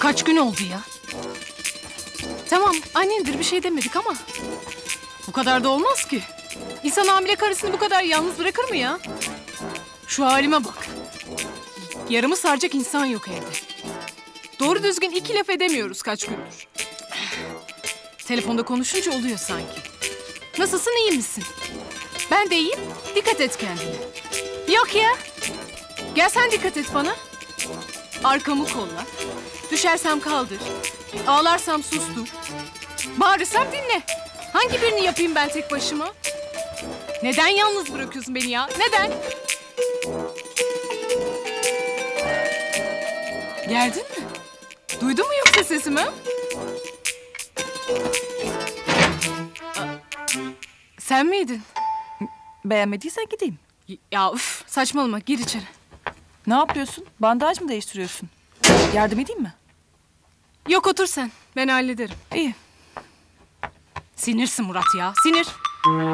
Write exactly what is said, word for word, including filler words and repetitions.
Kaç gün oldu ya? Tamam, annendir, bir şey demedik ama bu kadar da olmaz ki. İnsan hamile karısını bu kadar yalnız bırakır mı ya? Şu halime bak. Yarımı saracak insan yok evde. Doğru düzgün iki laf edemiyoruz kaç gündür. Telefonda konuşunca oluyor sanki. Nasılsın, iyi misin? Ben de iyiyim, dikkat et kendine. Yok ya. Gel sen dikkat et bana. Arkamı kolla. Düşersem kaldır. Ağlarsam sustur. Bağırırsam dinle. Hangi birini yapayım ben tek başıma? Neden yalnız bırakıyorsun beni ya? Neden? Geldin mi? Duydun mu yoksa sesimi? Sen miydin? Beğenmediysen gideyim. Ya üf, saçmalama, gir içeri. Ne yapıyorsun? Bandaj mı değiştiriyorsun? Yardım edeyim mi? Yok, otur sen. Ben hallederim. İyi. Sinirsin Murat ya, sinir.